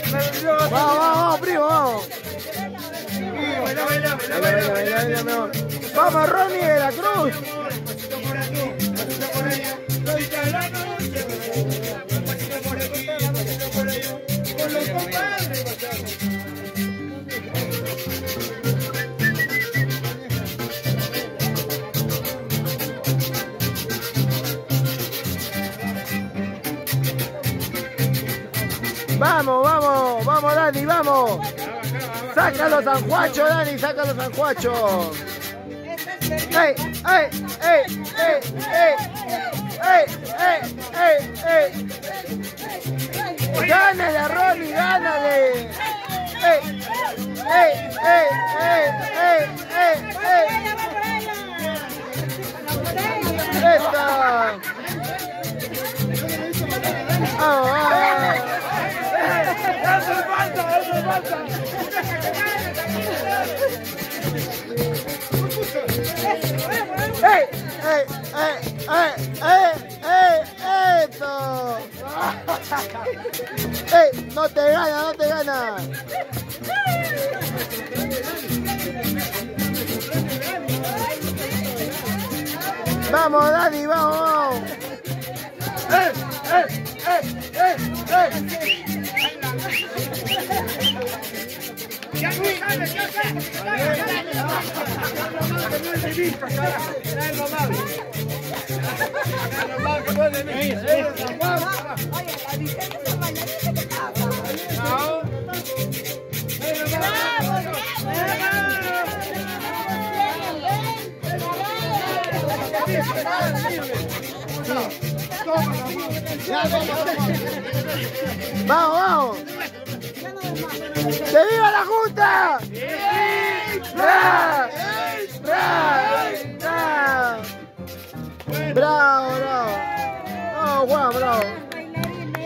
Vamos, vamos, primo, vamos. Vamos, Ronnie de la Cruz. Vamos, vamos, vamos, Dani, vamos. Sácalo, San Juacho, Dani, sácalo, San Juacho. ¡Ey, ey, ey, ey, ey! ¡Ey, ey, ey, ey! ¡Gánale, Ronnie, gánale! ¡Ey, ey, ey, ey, ey, ey, ey! ¡Esta! ¡Vamos, vamos! ¡Eso es falta! ¡Eso es falta! ¡Ey! ¡Ey! ¡Ey! ¡Ey! ¡Ey! ¡Ey! ¡Eso! ¡Ey! ¡No te gana! ¡No te gana! ¡Vamos, Dani! ¡Vamos! ¡Vamos! ¡Ey! ¡Ey! ¡Ey! ¡Ey! ¡Ey! ¡Ya sale! ¡Ya sale! ¡Vamos, vamos! ¡Que viva la Junta! ¡Bra! ¡Bra! ¡Bra! ¡Bravo, bravo! ¡Oh, Juan, bravo!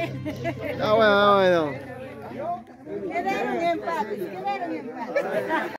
¡Ah, bueno, ah, bueno! Quedaron en empate, quedaron en empate.